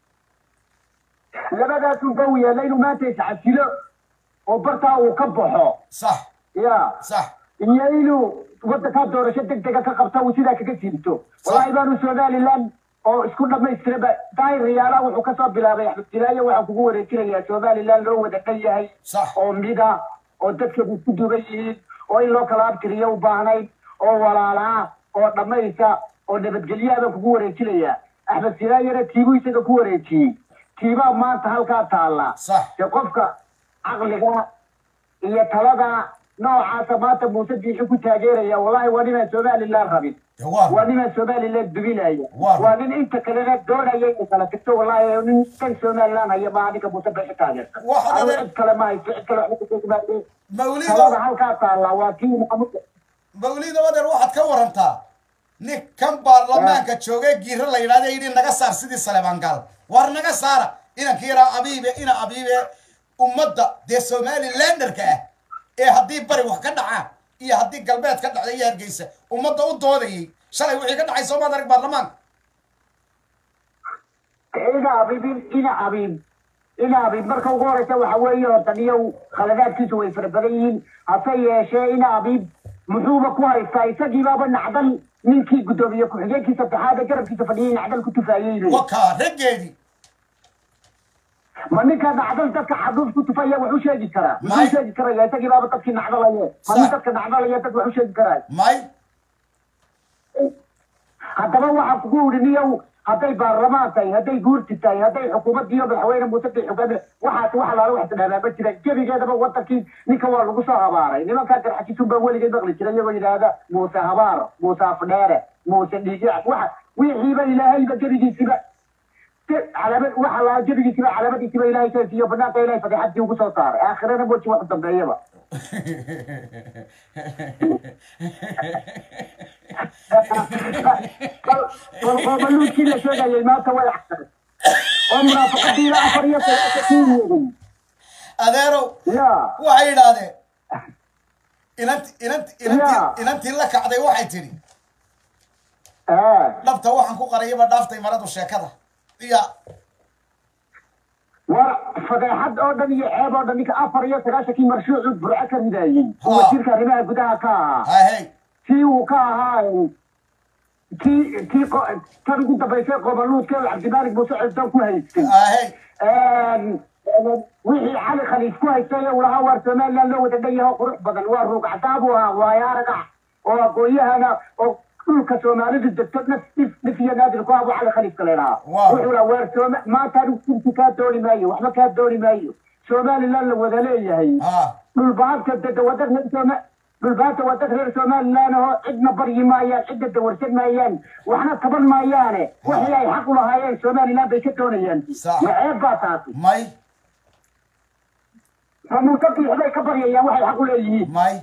labada ku gawiya leeynu maanta iscasilo oo barta uu ka baxo صح ya صح iyaynu wada ka doorasho degdeg ka qabta uu sida kaga jiibto wallahi baanu Soomaaliland oo isku dhameystirba daay riyaala wuxuu ka soo bilaabay Axmed Dilaayo waxa kugu wareejinaya Soomaaliland loo wada dhayahay oo mida oo dadka isku duubayeen oo in loo kala abtiriyo u baahnay oo walaala oo dhamaysa oo nabadgelyada kugu wareejinaya Axmed Dilaayo tiibu isaga ku wareejiyay tiiba maanta halka taala ee qofka aqliga iyo talada noocaas maanta Muuse Biixi ku taageeraya wallahi waa inaan Soomaaliland rabin waa inaan Soomaaliland dubilaya waa in inta kale doonaya in kala tagto wallahi in kan Soomaaliland ay ma adiga Muuse Biixi taageerta waxa kale ma ay kala mawliid talada halka taala waa tii Maxamed mawliid wadar waxaad ka warantaa nin kan baarlamaanka joogay giira la yiraahdo in naga saar sidii Saleeman Gaal war naga saara ina kiira abiibe ina abiibe ummadda de Somalilanderka ah ee haddii bari wax ka dhaca iyo haddii galbeed ka dhacday iyo Hargeysa ummadda u doodayay shalay wixii ka dhacay Soomaaliya arag baarlamaanka ina abiib ina abiib ina abiib marka ugu horeysa waxa weeye wadaniyow khaladaadkiisu way farabadan hase yeeshee ina abiib muxuuba ku haystaa isagii baaba nacdal ninkii gudoomiye ku-xigeenkii saddexaad ee garabkiisa fadhiyay nacdal ku tufaayay wakaa raggeedii ما نيكا نعدل تك حدود كنت فيا وحوش يجي كرا وحوش يجي كرا يا تجي بابا تك نعدل عليه ما نيكا تك نعدل يا تك وحوش يجي كرا ماي هذا ما هو حقول نيو هذا البرلمان تاي هذا يقول تاي هذا الحكومة ديو بالحوين متفق حكومة واحد واحد على واحد أنا بتشري كيف كذا بقول تكين نيكا والله قصة هبارة إنما كان حكي شو بقول كذا بقول كذا يقول هذا موسى هبارة موسى فنارة موسى نيجا واحد ويحيب إلى هاي بجري سبا علامات وحلا جبي كذا علامات كذا إلهي كذا بنات إلهي فتحت يوم صار آخرنا بوش واحد تبعيه وقبلوا كذا شو جاي ما توي أحسن عمره فقدي لا أفريق كثير أديرو يا وعيد هذا إن أنت إن أنت إن أنت إن أنت لك عدي واحد تري آه لبته واحد كو قريبة دافتي مرات وشاكده يا وفضيحات أردني عيب أردني كأفريا سراشة كي مرشوع برعك المدايين ومشير كريمة قدها كا هاي هاي كي وكا هاي كي كي كان كنت بيسير قبلوت كي عبد المالك مساعد دم كويس هاي وحي علي خليف كويس ولها ورسمان لا لو تديها قرح بدن وروق عتابها ويا رقع وقويها أنا كل كسومالي الدكتور نفس نفي نادي القاضي على خليفة كلنا وحول أول سوم ما كانوا كنت دوري مايو وإحنا كان دوري مايو سومالي لا الوذلية هي بالبعض كده ودرنا سوم بالبعض ودرنا سومالي لا نه عندنا بري مايان عندنا دورسين مايان وإحنا كبر مايانه وحياة حق الله هاي سومالي لا بيكتوني ينتي وعيب باتاتي ماي فموتكي هذا كبر يا وحي حق الله ماي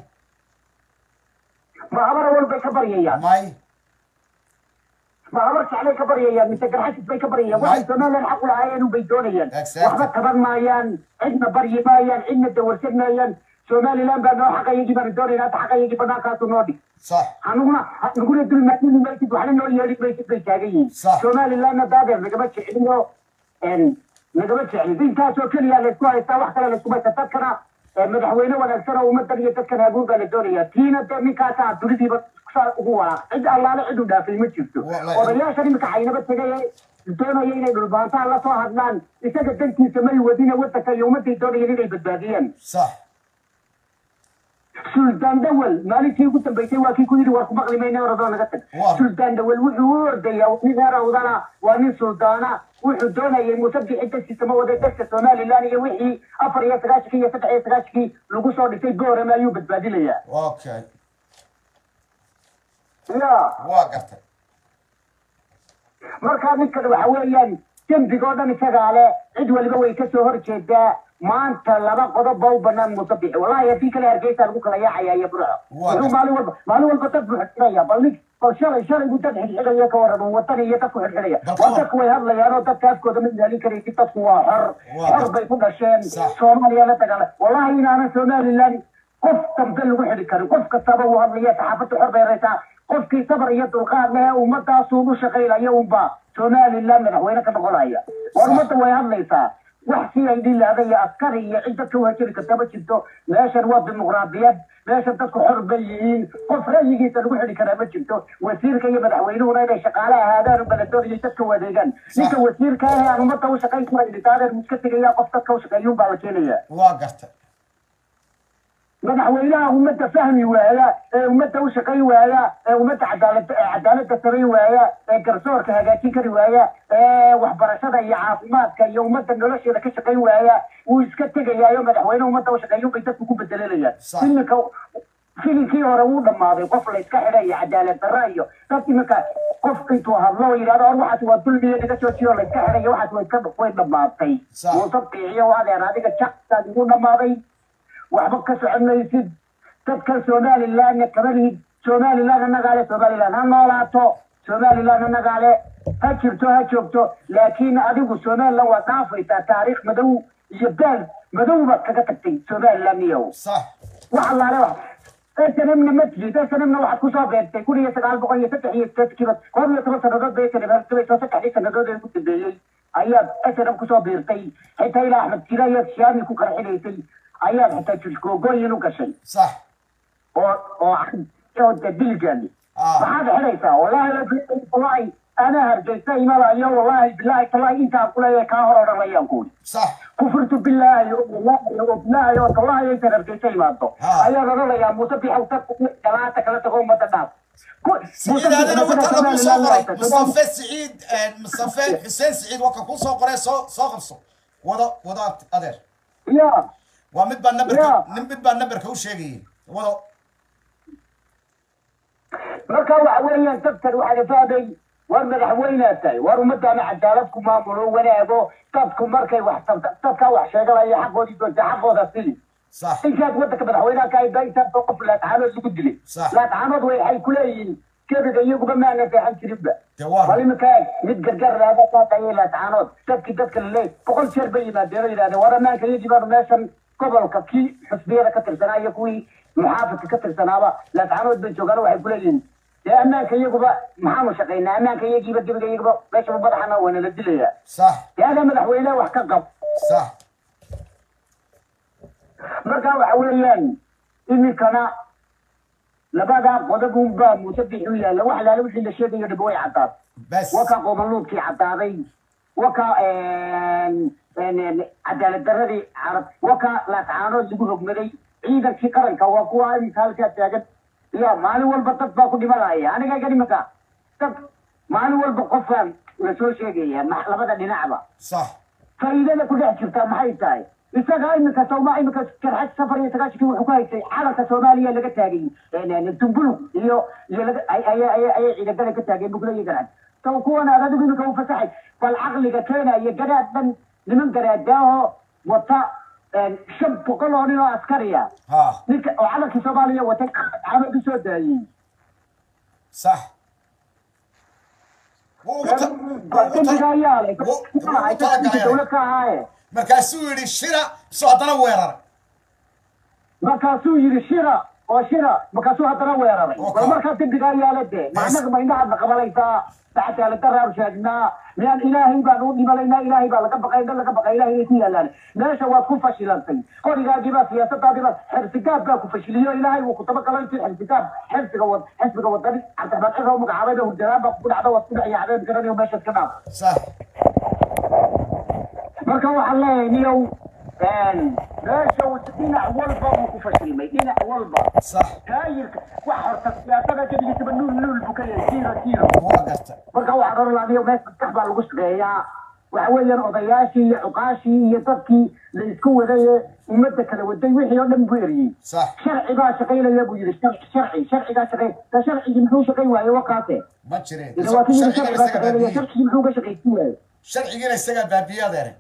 ما عمر أول بكبر يا ماي ما عمرش عليه كبر يا متجر حاسس بكبر يا واحد زمان الحق العين وبيدونيا واحد كبر مايان عندنا بري مايان عندنا دورسين مايان سومالي لان بانه حق يجي بردوري لا حق يجي بناكاتو نودي صح هنقول نقول الدول المسلمين ما يجوا على نودي يلي بيت بيت جايين سومالي لان دادر نجمت إنه إن نجمت يعني دين كاسو كل يا لسوا يتوح كلا لسوا تتذكر مدحوينه ولا سنة ومدني يتذكر هقول بالدنيا تينا تمي كاسا دولتي بس هو عند الله لا عدو ده في المتشفتو ورياش أنا مكحينة بس جاي دونا يجي بالبانتا الله صاحب هدلان إذا قدرت تسمي ودينا وتك يوم تدور يجي بالبادين صح سلطان دول مالكي قلت بيتي واكي كل ورق مقلي ما ينور دون قتل سلطان دول وحور ديا ونهار ودنا ومن سلطانا وحدونا يمسبح حتى السماء ودك الصومالي لاني وحي افر يا سغاشكي يا سبع يا سغاشكي لو سو ديتي غور ما يوبد بادليا اوكي يا واقفت marka ninka waxa weeyaan dambiga dhan isaga ale cid waliba way ka soo horjeedaa maanta laba qodob oo banaan musabix wallahi hadii kale hargeysa lagu kala yaacaya iyo burco wuxuu maalin walba maalin walba dad buuxinaya bal nig bal shalay shalay uu dad xidhaya ka waran wadani iyo dadku xidhaya wadadku way hadlayaan oo dadka afkooda mid heli karay si dadku waa xor xor bay ku dhasheen Soomaaliya la tagala wallahi inaana Somaliland qof dambe lagu xidhi karo qof kastaba uu hadlaya saxaafadu xor bay reeytaa qofkii sabar iyo dulqaad leh ummadaas uu shaqeynaya umba Somaliland madaxweyne ka noqonaya ummadda way hadlaysaa wax si ay dilaadaya askari iyo cid dadka wajiri ka taba jirto meeshan waa dimuqraadiyad meeshan dadku xor bay yihiin qof ra'yigiisa lagu xidhi karaa ma jirto wasiirka iyo madaxweynuhu inay shaqaale ahaadaan baladoon iyo dadka wadeegan ninka wasiirka ah aan ummadda u shaqeyn karo idaadan iska tagaya qof dadka u shaqeeyo baa la keenaya waa garta madaxweynaha ummadda fahmi waaya ee ummadda u shaqeyn waaya ee ummadda cadaalad cadaaladda sameyn waaya ee garsoorka hagaajin kari waaya ee waxbarashada iyo caafimaadka iyo ummadda nolosheeda ka shaqeyn waaya uu iska tegayaayo madaxweyne ummadda u shaqeeyo bay dadku ku bedelanayaan iminka filinkii hore wuu dhammaaday qof la iska xidhay iyo cadaalad darra iyo dad iminka qof intuu hadlo yidhahdo or waxaas waa dulmiyo naga soo jiyo la iska xidhay waxaas way iska way dhammaatay muusabqiiciyo adeer adiga jacsaad igu dhammaaday waxba ka soconaysid dadka Somaliland kabalid Somaliland nagaale Somaliland ha noolaato Somaliland nagaale ha jirto ha joogto laakiin adigu Somaliland waa dhaafayta taariikh madow iyo bal madow ba kaga tagtay Somaliland iyo صح waxa la leeyahay أسنمنا متجد أسنمنا واحد كوسا بيرتي كل يسقى البقية فتح يستك كذا قبل يتبص الرد بيت اللي بس بيت فتح ليس الرد اللي كنت بيجي أيام أسنم كوسا بيرتي حتى إلى أحمد كذا يكشان يكون كرحليتي أيام حتى تشكو قوي ينوك شيء صح أو أو أو تدل جاني فهذا حليسة والله لا والله أنا هرجيت ما لا يوم والله بالله والله أنت أقول يا كاهر ولا لا يقول صح كفرت بالله والله والله يا والله أنت هرجيت ما تو أيام ولا يا مصطفى أو تك ثلاثة ثلاثة هم متناف سعيد هذا أنا وأنا مصطفى مصطفى سعيد مصطفى حسين سعيد وكان صقري صو صقصو وضع وضع أدر يا ومد بالنبر نمد بالنبر كوش شيء وضع marka waxa weeyaan dadkan waxa faaday war madaxweynaatay war umada ama cadaaladku maamulo wanaago dadku markay wax dadka wax sheegalaya xaqoodii doonta xaqooda sii صح inkaad wadka madaxweynaha ka ayda qof la taxaalo ugu dilay la taxaamad way ay ku leeyihiin keeda iyagu ma aan fahan jirinba wali ma kaay mid gargar raada ka tahay la taxaanood dadki dadka leey boqol jeer bay yimaadeen yiraahdo war amaanka yajiban meeshan gobolka ki xisbiyada ka tirsanaya kuwii muxaafadka ka tirsanaaba la taxaanood bay joogaan waxay ku leeyihiin يا أمانك يجوا محامو شقينا أمانك يجي بدي يجوا ليش مبرحنا وانا للدليا صح يا هذا مدحوينا وحقق صح مركا وحوليان إني كان لبعض قدبهم با مسبح ويا لو واحد لو اللي شيء يدبوي عطاب بس وكا قوملوك كي عطابي وكا ان ان عدالة الدردي عرب وكا لا تعانود يقولوا مري عيدا في قرنك وكوا مثال كاتاجد يا مالي والبطط باكو دي ملاي انا قاعد مكا طب مالي والبقفان رسول شيء يا محلبه دي نعبه صح فاذا انا كنت شفتها محي تاي isaga imika Soomaaliya imika karxad safar iyo tagaashkii wuxuu ka haystay xalalka Soomaaliya laga taagay ee tumbulu iyo iyo ay ay ay ay ciidamada ka taagay bugla iyo garad taw kuwana adigu imika u fasaxay bal aqliga keena iyo garaadan niman garaadaaho wata شب بقولوني عسكرية. ها. نك وعلى كسبالية وتك عمل بسوداي. صح. هو كنت جايالي. دولة كهاي. مركزو يري الشراء صعدنا ويرر. مركزو يري الشراء وشراء مركزو هتنا ويرر. والمركز تبي جايالي ده. معناه ما ينعاد نقبليتا. تحت على الدرار شاهدنا لأن إلهي بانو لما إلهي بان لك بقى إذا لك بقى إلهي يتيا لنا ليش هو كون فشلان قول إذا جبا سياسة هذه حرسكات باكو فشلية إلهي وكتبك الله يصير حرسكات حرس قوت حرس قوت ذلك حتى بعد كذا هم عباده والجناب بقول عباده وتبع يا عباد كراني وماشي الكلام صح مركوا الله نيو meesha uu dhinac walba uu ku fashilmay dhinac walba صح taayirka wax horta siyaasadda jadigiisa nuul nuul buu ka yahay zero zero waa garta marka waxaa oran lahayo meesha maskax baa lagu shaqeeyaa waxa weeyaan odayaashii iyo cuqaashii iyo dadkii la isku waday ummadda kala waday wixii oo dhan buu eriyey صح sharcigaa shaqaynaya buu yidhi sharci sharcigaa shaqay ta sharcigii muxuu shaqayn waaye wakaase ma jireen waa kii yidhi sharcigaa shaqaynaya sharcigii muxuu ka shaqaysin waaye sharcigiina isagaa baabiye adeere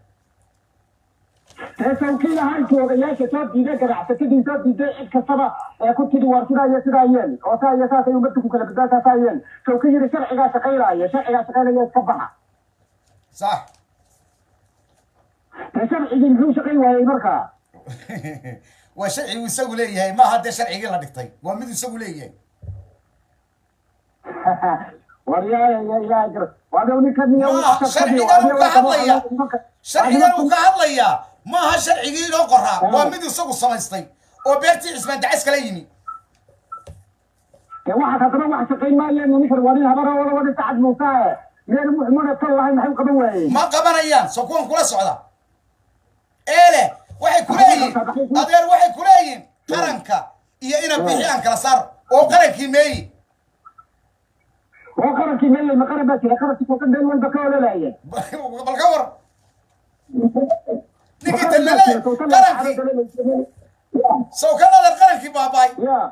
sawkii lahaanki odayaasha soo diiday ganacsatadii soo diiday cid kastaba ee ku tidhi waar sidaa iyo sidaa yeel oo saa iyo saasay ummadda ku kala badbaataa saa yeel sawkii yidhi sharcigaa shaqaynaya sharcigaa shaqaynaya iska baxa صح sharcigii muxuu shaqayn waayey markaa waa sharcigu isagu leeyahay maaha dee sharcigii la dhigtay waa mid isagu leeyahay waryaaya ilaahay jiro waa ninka niyo maaha sharcigan uu ka hadlaya sharcigan uu ka hadlayaa maaha sharcigii inoo qoraa waa mid isagu samaystay oo beertii cismaan dacis kala yimi waxaad haddana wax shaqayn maayeen ninkan waa nin habara wada wada sacad muusaae meel muxmuna tan lahayn maxay u qaban waayeen ma qabanayaan soo kuwan kula socda eele waxay kuleeyihin adeer waxay kuleeyihin qaranka iyo ina bixi aan kala saar oo qarankii meeyi oo qarankii meeyey ma qaran baa jira qarankii kuwa meel walba ka ololaayeen bal ka war ninkii tallalay qarankii soo kan adeer qarankii baabaay ya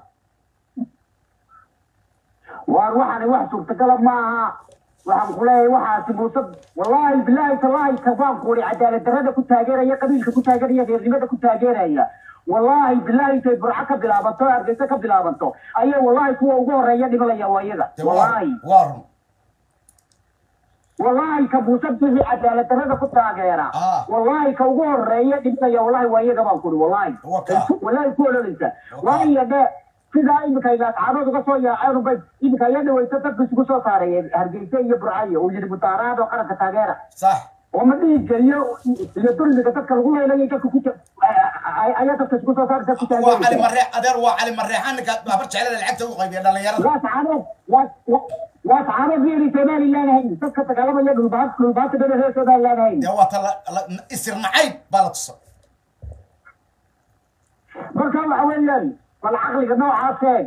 waar waxaani wax suurtagala maaha waxaan ku leeyahay waxaasi muuse wallaahi bilaahi tallaahi kabaan kuuri cadaalad darrada ku taageeraya qabiilka ku taageeraya reernimada ku taageeraya wallaahi bilaahi intay burco ka bilaabanto hargeysa ka bilaabanto ayay wallaahi kuwa ugu horeeya dhimanaya waa iyaga wallaahi waa run wallaahi ka muuse bixi cadaalad darrada ku taageera wallaahi ka ugu horeeya dhimanaya wallaahi waa iyaga baan kuuri wallaahi wallaahi ku ololeysa waayo dhe sidaa iminka ilaascaanood uga soo yaaceen bay iminka ayaa dhaweysa dadka isugu soo saarayeen hargeysa iyo burcayo uu yidhi mutaaraad oo qaranka taageera صح oo ma dhiigga iyo iyo dulmiga dadka lagu leelayo dadka ku ayaa dadka isugu soo saaraysa ku waa cali marre adeer waa cali marreexaan ninka babar jeclada lacagta u qaybiya dhalinyarada waa tacaanood waa tacaanood yeeli somaliland hayn dadka dagaalamaya dhulbaad dhulbaadka dhan reer somaliland hayn dee waa ta isir nacayb baa la tusa marka waxa weeyaan bal caqliga noocaaseen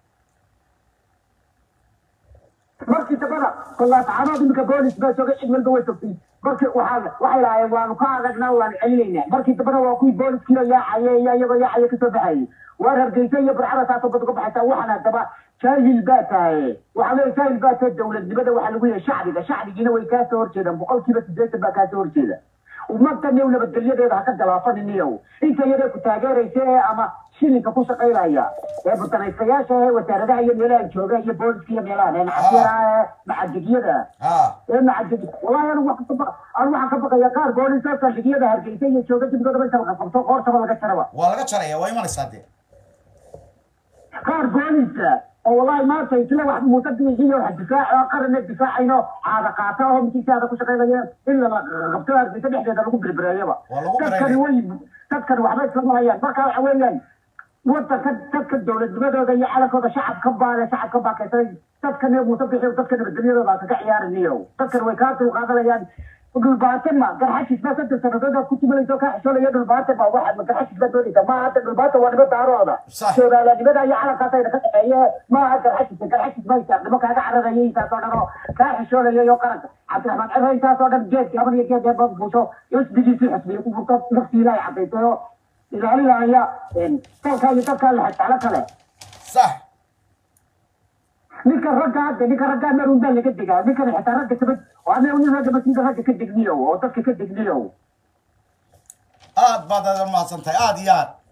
markii dambana kolaa tacaanood iminka boolis baa joogay cid walba way sogtay markii waxaa waxay lahaayeen waanu ka adagnaa waanu celinaynaa markii dambana waa kuwii booliskiina yaacaya iyo iyagoo yaacaya kasoo baxayay waar hargeysa iyo burcada taasoo bad uga baxaysaa waxaan haddaba jaahil baa tahay waxaa leeyahay jaahil baa tahay dowladnimada waxaa lagu yahay shacbiga shacbigiina way kaasoo horjeedaan boqolkiiba siddeetan baa kaasoo horjeeda ummaddan iyo nabadgelyadeeda ha ka galaafaniniyow inta iyadee ku taageeraysa ee ama shilinka ku shaqaynaya ee butanaystayaasha ee wasaaradaha iyo meelaha jooga iyo booliska iyo meelaha ee nacasyada ee macadegyada ee macadeg wallahi anigu waxaan ka anigu waxaan ka baqaya qaar booliska saldhigyada hargeysa iyo jooga dibadooda inta laga qabto qoortaba laga jaraba waa laga jaraya waa imanaysaa dee qaar booliska oo wallahi maanta isla wax muusadiisiyo wax difaac oo qaranna difaacayno caada qaata oo mikiisaada ku shaqaynaya in la qabto hargeysa dhexdeeda lagu birbireeyaba dadkani way dadkani waxba islama hayaan marka waxa weeyaan wadanka dadka dowladnimadooda iyo calankooda shacabka baale shacabka baakaysanay dadkan iyo muuse bixi dadka nabadgelyadooda kaga ciyaarinayo dadkan way kaa dulqaadanayaan dhulbaate ma garxashis baa saddex sannadood aad ku tumalayso kaa xishoolaya dhulbaate ma waxa garxashis baa doonaysa ma hadda dhulbaate waa nimo daarooda soomaalanimada iyo calankaasayna ka dhexeeye ma aha garxashis garxashis ma isaaqnimo kaaga cararaya intaas oo dhan oo kaa xishoolaya iyo qaranka cabdiraxmaan ciro intaas oo dhan geedki haban iyo geed eeba buusho isbigiisii xisbiya ku furto naftii ilaahay cadaysay oo ilaalinaya dalka iyo dadka la xajeclo kale صح ninka ragga hadda ninka ragga meel unbaa laga degaa ninkan xitaa ragga sabad oo ana nin ragga masiinka ragga ka degniyo oo dadka ka degniyo aad baad aad mahadsan tahay aad iyo aad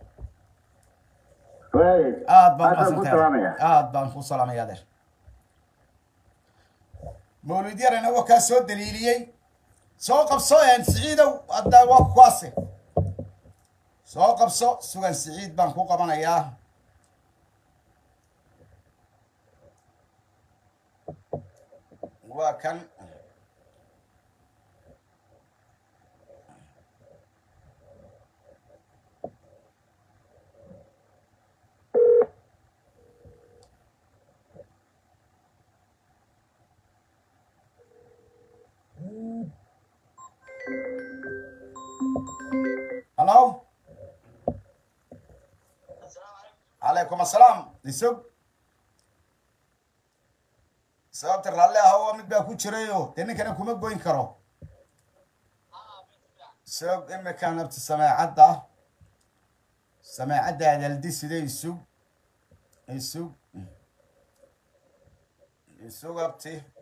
way aad baan mahadsan tahay aad baan ku salaamaya adeer mawlid yarana waa kaa soo daliiliyey soo qabso een siciidow hadda waa kuwaase soo qabso sugan siciid baan ku qabanayaa waa kan هلو عليكم السلام يسوق سببت الرالي هو مد بقى كوتشريو تاني كان كومك بوين كرو سوق إما كان بتسمع عدا سمع عدا على الدي سي دي يسوق يسوق يسوق أبتي